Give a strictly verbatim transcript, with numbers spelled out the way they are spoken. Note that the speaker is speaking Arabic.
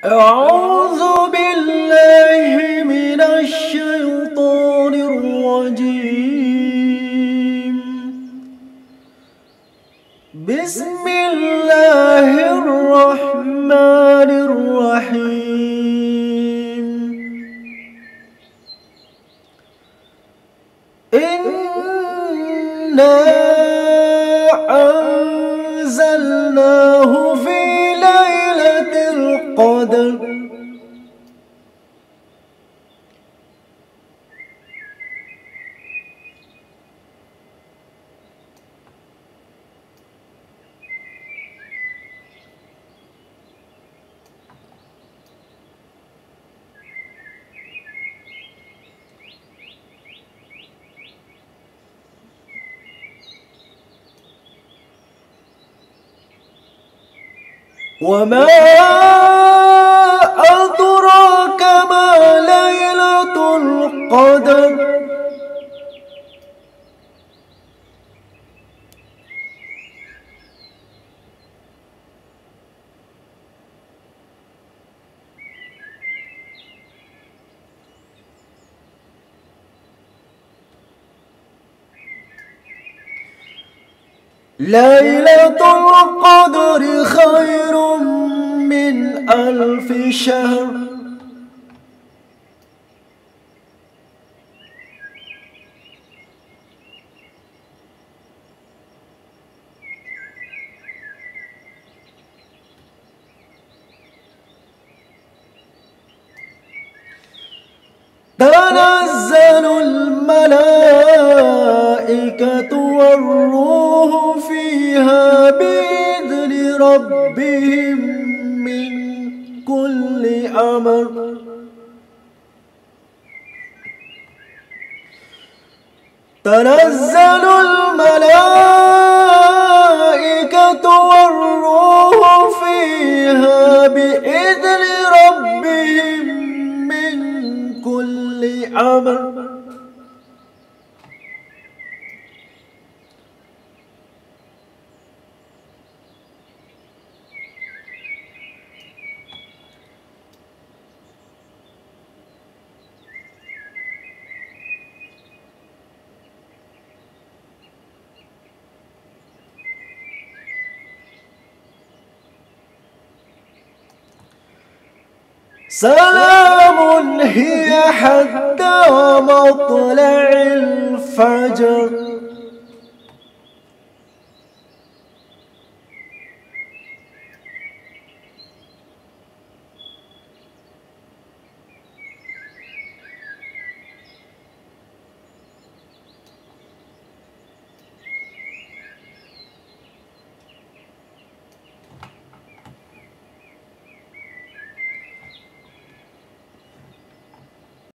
أعوذ بالله من الشيطان الرجيم. بسم الله الرحمن الرحيم. إنا أنزلناه في ليلة القدر. وما أدراك ما ليلة القدر. ليلة القدر خير من ألف شهر. تنزل الملائكة والروح فيها بإذن ربهم من كل أمر. تنزل الملائكة والروح فيها بإذن ربهم من كل أمر. سلام هي حتى مطلع الفجر.